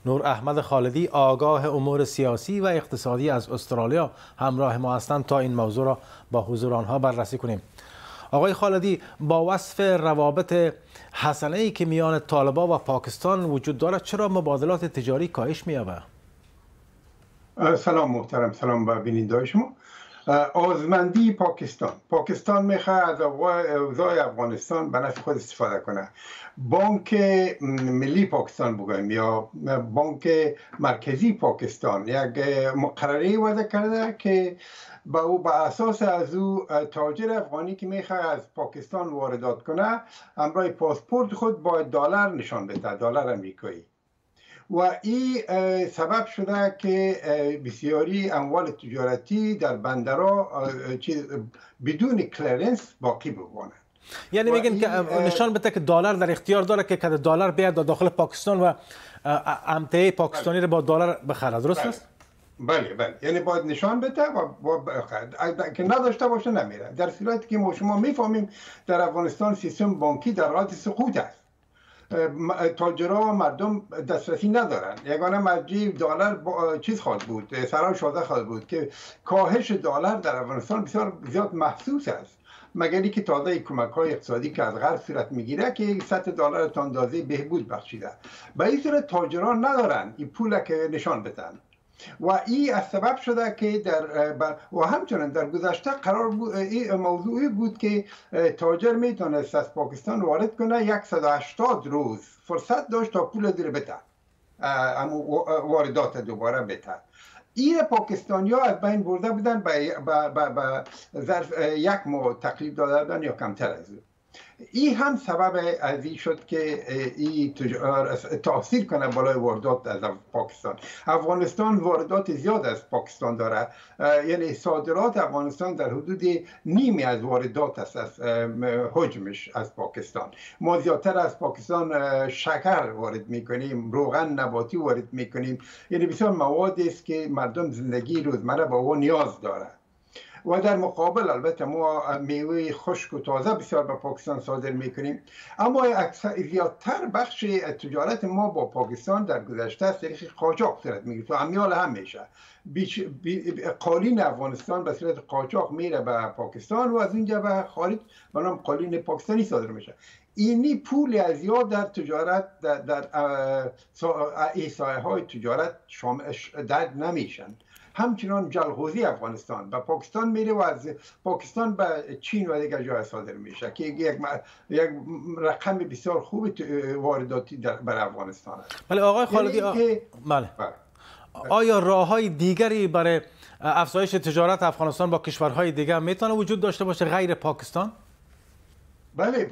نور احمد خالدی، آگاه امور سیاسی و اقتصادی از استرالیا همراه ما هستند تا این موضوع را با حضور آنها بررسی کنیم. آقای خالدی، با وصف روابط حسنه‌ای که میان طالبان و پاکستان وجود دارد، چرا مبادلات تجاری کاهش می‌یابد؟ سلام محترم، سلام به بینندگان شما. آزمندی پاکستان میخواد از اوضاع افغانستان به نفع خود استفاده کنه. بانک ملی پاکستان بگویم یا بانک مرکزی پاکستان یک مقرره وضع کرده که با اساس از او تاجر افغانی که میخواد از پاکستان واردات کنه همراه پاسپورت خود باید دلار نشان بده، دلار امریکایی. و این سبب شده که بسیاری اموال تجارتی در بندرها بدون کلرنس باقی بمانند. یعنی میگن که نشان بده که دلار در اختیار داره که دلار بیاد داخل پاکستان و امتحه پاکستانی رو با دلار بخره، درست است؟ بله، یعنی باید نشان بده و که نداشته باشه نمیره. در صورتی که ما شما میفهمیم در افغانستان سیستم بانکی در حال سقوط است. تاجرها و مردم دسترسی ندارن. یگانه مرجع دلار چیز خواهد بود، سرای شاده خواهد بود که کاهش دلار در افغانستان بسیار زیاد محسوس است، مگر اینکه تازه کمک‌های اقتصادی که از غرب صورت میگیره که سطح دلار تا اندازه بهبود بخشیده. به این صورت تاجرها ندارن این پول که نشان بدن و این از سبب شده که و همچنین در گذشته قرار بود این موضوعی بود که تاجر میتونست از پاکستان وارد کنه 180 روز فرصت داشت تا پول دیر بده، اما واردات دوباره بده. این پاکستانی ها از بین برده بودن به ظرف یک ماه تقریب داده بودن یا کمتر از او. این هم سبب از این شد که این تاثیر کنه بالای واردات از پاکستان. افغانستان واردات زیاد از پاکستان داره، یعنی صادرات افغانستان در حدود نیمی از واردات است از حجمش از پاکستان. ما زیادتر از پاکستان شکر وارد میکنیم، روغن نباتی وارد میکنیم، یعنی بسیار موادی است که مردم زندگی روزمره با او نیاز داره. و در مقابل البته ما میوه خشک و تازه بسیار به پاکستان صادر میکنیم، اما زیادتر بخش تجارت ما با پاکستان در گذشته از طریق قاچاق صورت میگیره. تو امیال هم میشه قالین افغانستان به صورت قاچاق میره به پاکستان و از اونجا به خارج به نام قالین پاکستانی صادر میشه. اینی پول از زیاد در تجارت در ایسایه های تجارت درد نمیشن. همچنان جلغوزی افغانستان به پاکستان میره و از پاکستان به چین و دیگر جای صادر میشه که یک رقم بسیار خوب وارداتی بر افغانستان است. بله آقای خالدی، بله. آیا راههای دیگری برای افزایش تجارت افغانستان با کشورهای دیگر میتونه وجود داشته باشه غیر پاکستان؟ بله،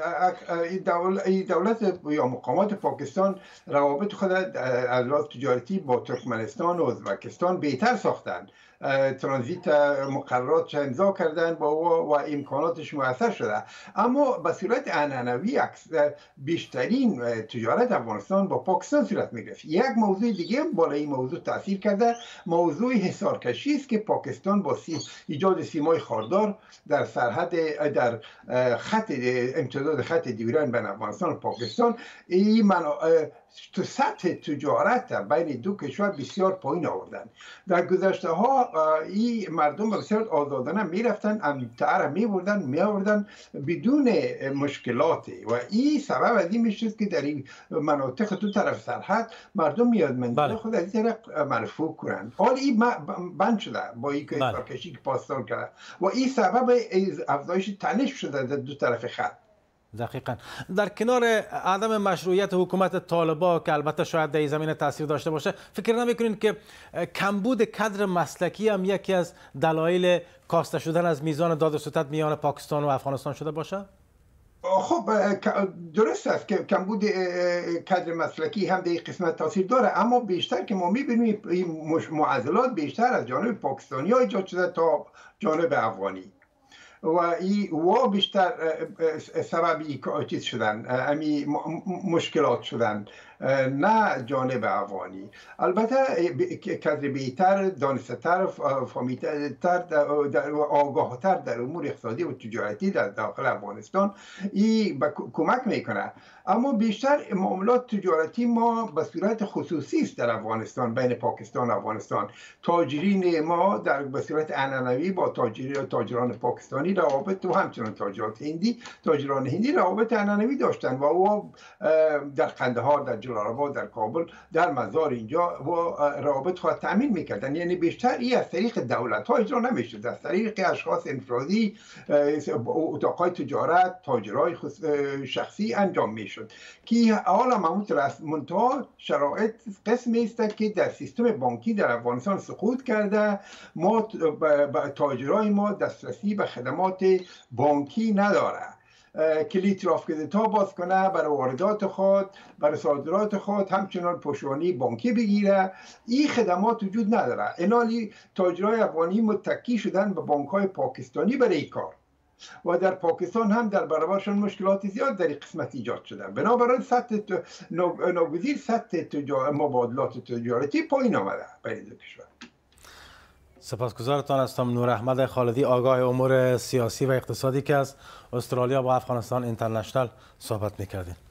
این دولت یا مقامات پاکستان روابط خود از لحاظ تجارتی با ترکمنستان و ازبکستان بهتر ساختند. ترانزیت مقررات امضا کردن با و امکاناتش موثر شده، اما به صورت عنعنوی بیشترین تجارت افغانستان با پاکستان صورت میگرفت. یک موضوع دیگه بالای این موضوع تاثیر کرده، موضوع حصارکشی است که پاکستان با ایجاد سیمای خاردار در سرحد در خط امتداد خط دیوران بین افغانستان و پاکستان این تو سطح تجارت بین دو کشور بسیار پایین آوردن. در گذشته ها این مردم بسیار آزادانه میرفتن، امتعه می آوردن بدون مشکلاتی و این سبب از این میشد که در این مناطق دو طرف سرحد مردم میادمندی خود از این طرف مرفوع کنند. حال این بند شده با این کشی که پاسدار کرده و این سبب افزایش تنش شده در دو طرف خط. دقیقاً. در کنار عدم مشروعیت حکومت طالبان که البته شاید در این زمینه تاثیر داشته باشه، فکر نمی‌کنید که کمبود کادر مسلکی هم یکی از دلایل کاسته شدن از میزان داد و ستد میان پاکستان و افغانستان شده باشه؟ خب درست است که کمبود کادر مسلکی هم در این قسمت تاثیر داره، اما بیشتر که ما می‌بینیم این معضلات بیشتر از جانب پاکستانی ها ایجاد شده تا جانب افغانی و این بیشتر سبب چیز شدن، امی مشکلات شدن نه جانب افغانی. البته کدربیتر، دانستر، فهمیدتر، آگاهتر در امور اقتصادی و تجارتی در داخل افغانستان این کمک میکنه. اما بیشتر معاملات تجارتی ما به صورت خصوصی است در افغانستان، بین پاکستان و افغانستان. تاجرین ما به صورت عنعنوی با تاجران پاکستانی روابط و همچنان تاجران هندی روابط عنعنوی داشتن و او در قندهار، در جلال‌آباد، در کابل، در مزار اینجا و روابط خود تامین میکردن. یعنی بیشتر این از طریق دولت ها اجرا نمیشد، از طریق اشخاص انفرادی، اتاقای تجارت، تاجرای شخصی انجام میشد که حالا محمود منتها شرایط قسمی است که در سیستم بانکی در افغانستان سقوط کرده. ما تاجرای ما دسترسی به خدمات بانکی نداره، کلید رافکدتا باز کنه برای واردات خود، برای صادرات خود، همچنان پشتوانه بانکی بگیره. این خدمات وجود نداره. اینالی تاجرای افغانی متکی شدن به بانک‌های پاکستانی برای این کار و در پاکستان هم در برابرشان مشکلات زیاد در این قسمت ایجاد شده. بنابراین ناگزیر سطح مبادلات تجارتی پایین آمده بین دو کشور. سپاسگزارتان هستم نور احمد خالدی، آگاه امور سیاسی و اقتصادی که از استرالیا با افغانستان اینترنشنال صحبت میکردیم.